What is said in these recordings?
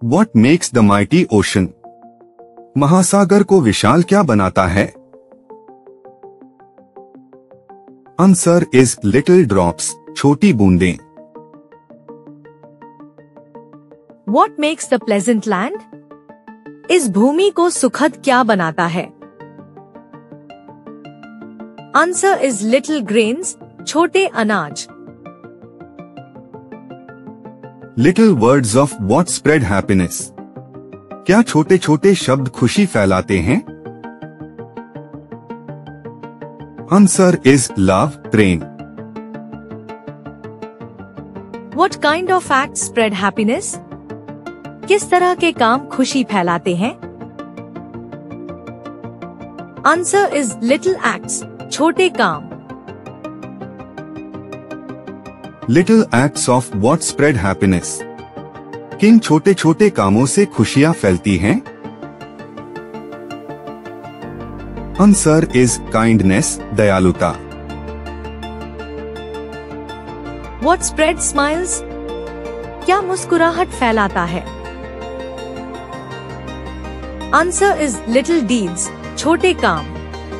What makes the mighty ocean? महासागर को विशाल क्या बनाता है? Answer is little drops, छोटी बूंदें. What makes the pleasant land? इस भूमि को सुखद क्या बनाता है? Answer is little grains, छोटे अनाज. Little words of what spread happiness? क्या छोटे छोटे शब्द खुशी फैलाते हैं? Answer is love, Prem. What kind of acts spread happiness? किस तरह के काम खुशी फैलाते हैं? Answer is little acts, छोटे काम. Little acts of what spread happiness? किन छोटे छोटे कामों से खुशियां फैलती हैं? Answer is kindness, दयालुता. What spreads smiles? क्या मुस्कुराहट फैलाता है? Answer is little deeds, छोटे काम.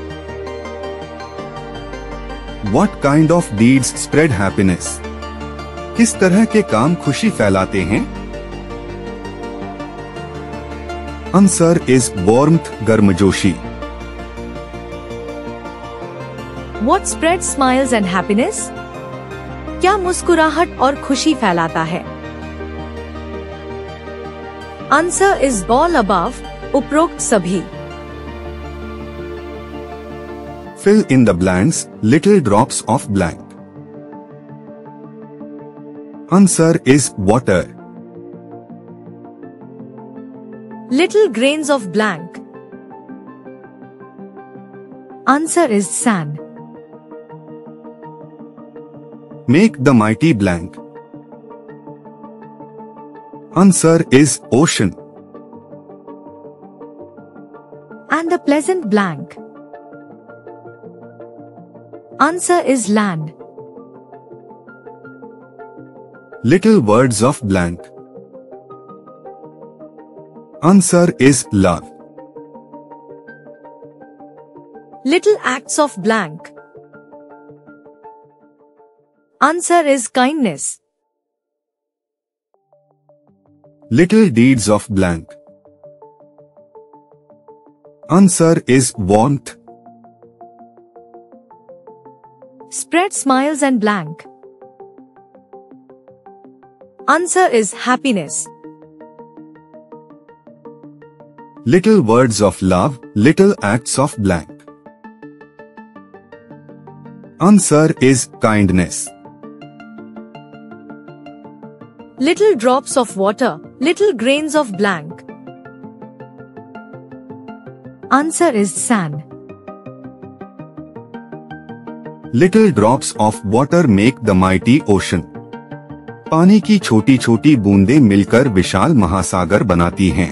What kind of deeds spread happiness? किस तरह के काम खुशी फैलाते हैं? Answer is warmth, गर्मजोशी. What spreads smiles and happiness? क्या मुस्कुराहट और खुशी फैलाता है? Answer is all above, उपरोक्त सभी. Fill in the blanks, little drops of blank. Answer is water. Little grains of blank. Answer is sand. Make the mighty blank. Answer is ocean. And the pleasant blank. Answer is land. Little words of blank. Answer is love. Little acts of blank. Answer is kindness. Little deeds of blank. Answer is warmth. Spread smiles and blank. Answer is happiness. Little words of love, little acts of blank. Answer is kindness. Little drops of water, little grains of blank. Answer is sand. Little drops of water make the mighty ocean. पानी की छोटी छोटी बूंदें मिलकर विशाल महासागर बनाती हैं.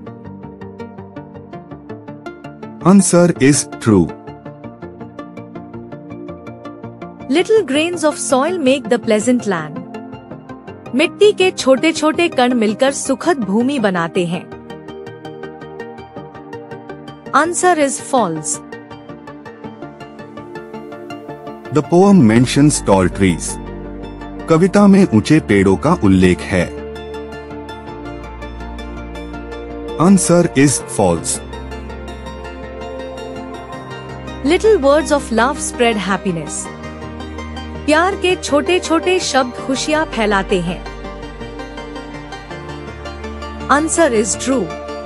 Answer is true. Little grains of soil make the pleasant land. मिट्टी के छोटे छोटे कण मिलकर सुखद भूमि बनाते हैं. Answer is false. The poem mentions tall trees. कविता में ऊंचे पेड़ों का उल्लेख है. Answer is false. Little words of love spread happiness. प्यार के छोटे छोटे शब्द खुशियां फैलाते हैं. Answer is true.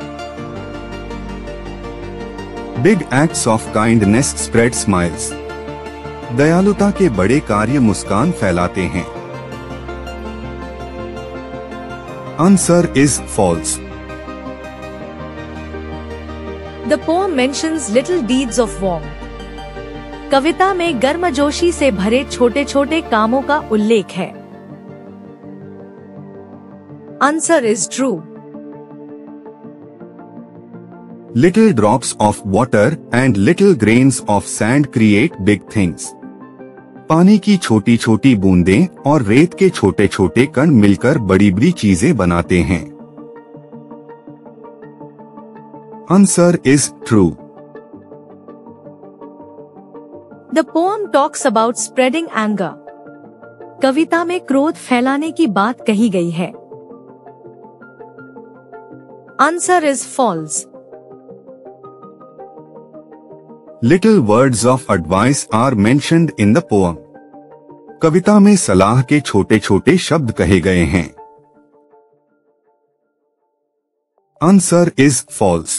Big acts of kindness spread smiles. दयालुता के बड़े कार्य मुस्कान फैलाते हैं. Answer is false. The poem mentions little deeds of warmth. कविता में गर्मजोशी से भरे छोटे छोटे कामों का उल्लेख है. Answer is true. Little drops of water and little grains of sand create big things. पानी की छोटी छोटी बूंदें और रेत के छोटे छोटे कण मिलकर बड़ी बड़ी चीजें बनाते हैं. Answer is true. The poem talks about spreading anger. कविता में क्रोध फैलाने की बात कही गई है। Answer is false. Little words of advice are mentioned in the poem. कविता में सलाह के छोटे छोटे शब्द कहे गए हैं। Answer is false.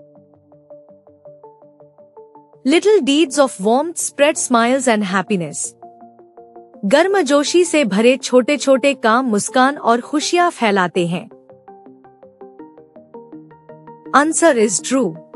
Little deeds of warmth spread smiles and happiness. गर्मजोशी से भरे छोटे छोटे काम मुस्कान और खुशियां फैलाते हैं। Answer is true.